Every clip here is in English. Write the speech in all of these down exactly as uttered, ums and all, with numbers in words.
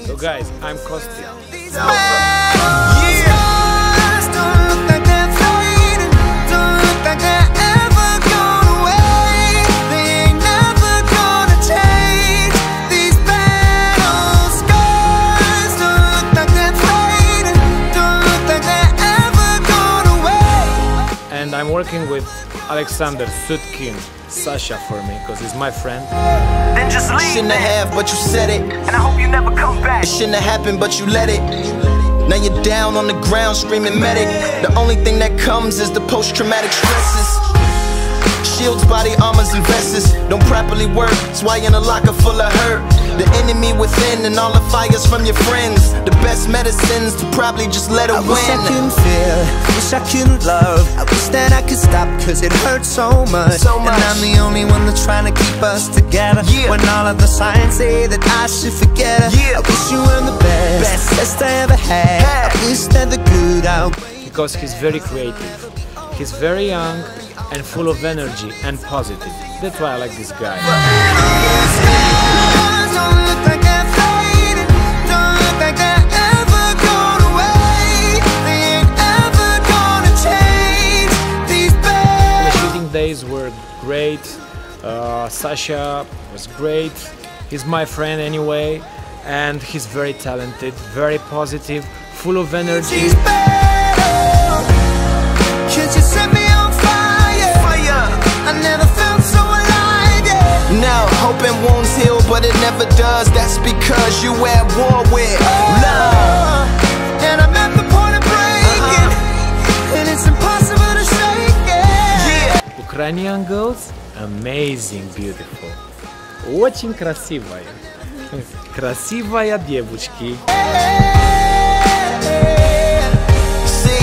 So guys, I'm Kosti. And I'm working with Alexander Sutkin, Sasha for me, because he's my friend. Then just leave. Shouldn't have, but you said it. And I hope you never come back. It shouldn't have happened, but you let it. Now you're down on the ground screaming medic. The only thing that comes is the post-traumatic stresses. Shields, body armors, and vests don't properly work. That's why you're in a locker full of hurt. The enemy within and all the fires from your friends. The best medicines to probably just let it I win. wish I couldn't feel, wish I couldn't love. I wish that I could stop, cause it hurts so much. So much. And I'm the only one that's trying to keep us together. Yeah. When all of the signs say that I should forget her. Yeah. I wish you were the best, Best. best I ever had. Had. I wish that the good outweighed. Because he's very creative. He's very young and full of energy and positive. That's why I like this guy. The shooting days were great. Uh, Sasha was great. He's my friend anyway, and he's very talented, very positive, full of energy. Now, hoping wounds heal, but it never does. That's because you at war with love. And I'm at the point of breaking, uh-huh. And it's impossible to shake it. Yeah. Ukrainian girls, amazing, beautiful. Очень красивая. Красивая девочки. See,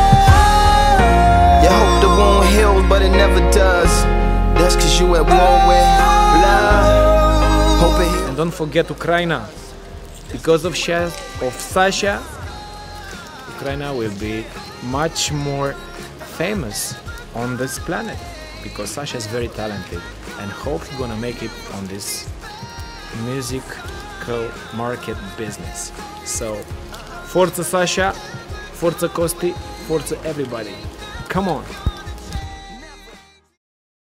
you hope the wound healed, but it never does. That's cause you at war with love. Hope it. And don't forget Ukraine. Because of, Sha of Sasha, Ukraine will be much more famous on this planet. Because Sasha is very talented and hope he's gonna make it on this musical market business. So, Forza Sasha, Forza Kosti, Forza everybody. Come on!